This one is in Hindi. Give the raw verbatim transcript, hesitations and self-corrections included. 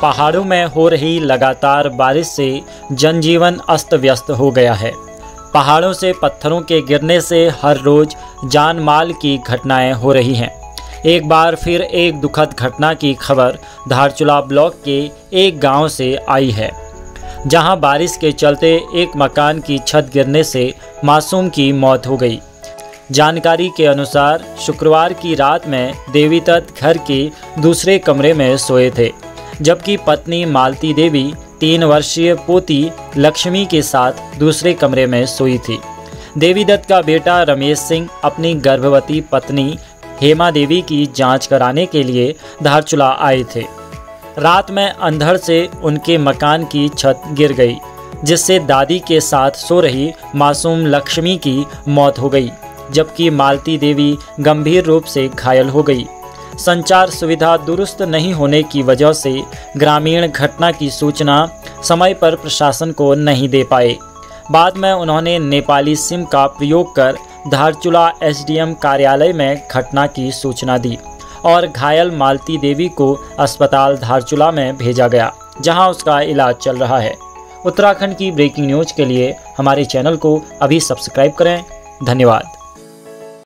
पहाड़ों में हो रही लगातार बारिश से जनजीवन अस्त व्यस्त हो गया है। पहाड़ों से पत्थरों के गिरने से हर रोज जान माल की घटनाएं हो रही हैं। एक बार फिर एक दुखद घटना की खबर धारचूला ब्लॉक के एक गांव से आई है, जहां बारिश के चलते एक मकान की छत गिरने से मासूम की मौत हो गई। जानकारी के अनुसार शुक्रवार की रात में देवी दत्त घर के दूसरे कमरे में सोए थे, जबकि पत्नी मालती देवी तीन वर्षीय पोती लक्ष्मी के साथ दूसरे कमरे में सोई थी। देवी दत्त का बेटा रमेश सिंह अपनी गर्भवती पत्नी हेमा देवी की जांच कराने के लिए धारचूला आए थे। रात में अंधड़ से उनके मकान की छत गिर गई, जिससे दादी के साथ सो रही मासूम लक्ष्मी की मौत हो गई, जबकि मालती देवी गंभीर रूप से घायल हो गई। संचार सुविधा दुरुस्त नहीं होने की वजह से ग्रामीण घटना की सूचना समय पर प्रशासन को नहीं दे पाए। बाद में उन्होंने नेपाली सिम का प्रयोग कर धारचूला एसडीएम कार्यालय में घटना की सूचना दी और घायल मालती देवी को अस्पताल धारचूला में भेजा गया, जहां उसका इलाज चल रहा है। उत्तराखंड की ब्रेकिंग न्यूज के लिए हमारे चैनल को अभी सब्सक्राइब करें। धन्यवाद।